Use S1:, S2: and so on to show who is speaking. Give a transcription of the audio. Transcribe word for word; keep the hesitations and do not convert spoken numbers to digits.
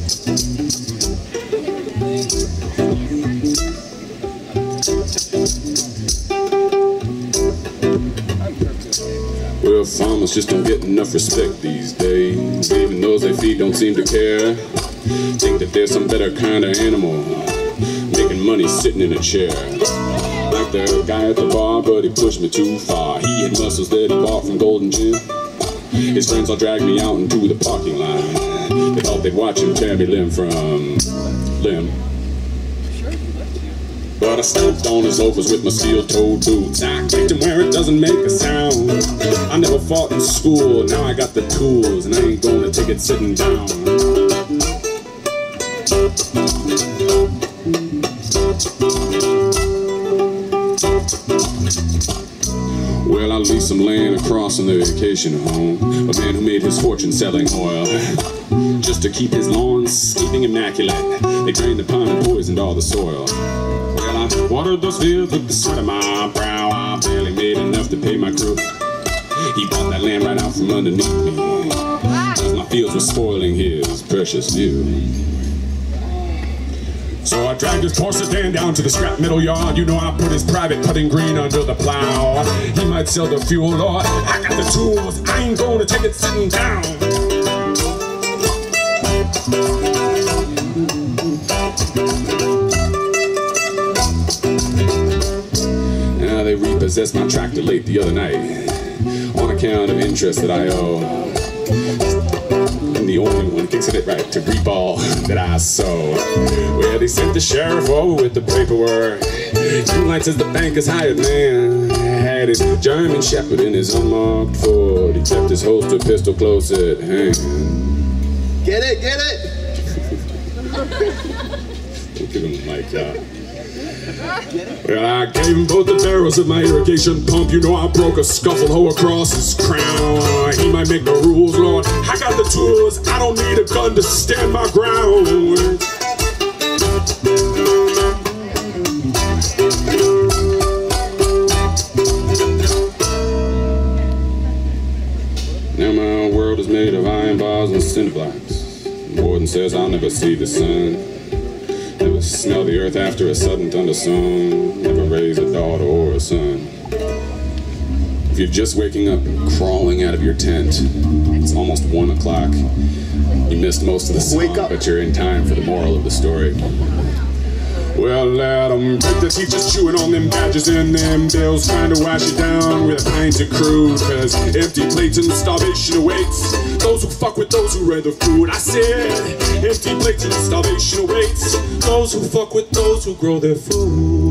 S1: Well, farmers just don't get enough respect these days. Even those they feed don't seem to care. Think that there's some better kind of animal making money sitting in a chair. Like the guy at the bar, but he pushed me too far. He had muscles that he bought from Golden Gym. His friends all dragged me out into the parking lot. They thought they'd watch him tear me limb from limb. But I stomped on his loafers with my steel-toed boots. I kicked him where it doesn't make a sound. I never fought in school, now I got the tools, and I ain't gonna take it sitting down. Well, I leased some land across from the vacation home. A man who made his fortune selling oil. Just to keep his lawns steeping immaculate, they drained the pond and poisoned all the soil. Well, I watered those fields with the sweat of my brow. I barely made enough to pay my crew. He bought that land right out from underneath me, cause my fields were spoiling his precious view. So I dragged his poor sedan down to the scrap metal yard. You know I put his private putting green under the plow. He might sell the fuel, Lord, I got the tools, I ain't gonna take it sitting down. Now they repossessed my tractor late the other night on account of interest that I owe. I'm the only one who can get it right to reap all that I sow. Well, they sent the sheriff over with the paperwork. Two nights as the banker's hired man. Had his German shepherd in his unmarked Ford. He kept his holster pistol close at hand.
S2: Get it, get it!
S1: Don't give him the mic, y'all. Well, I gave him both the barrels of my irrigation pump. You know I broke a scuffle hoe across his crown. He might make the rules, Lord, I got the tools. I don't need a gun to stand my ground. Now my world is made of iron bars and cinder blocks. The warden says I'll never see the sun. Never smell the earth after a sudden thunderstorm. Never raise a daughter or a son. If you're just waking up and crawling out of your tent, it's almost one o'clock. You missed most of the song, but you're in time for the moral of the story. Well, let 'em break the teachers chewing on them badges and them bills, trying to wash it down with a pint of crude, cause empty plates and starvation awaits those who fuck with those who read the food. I said, empty plates and starvation awaits those who fuck with those who grow their food.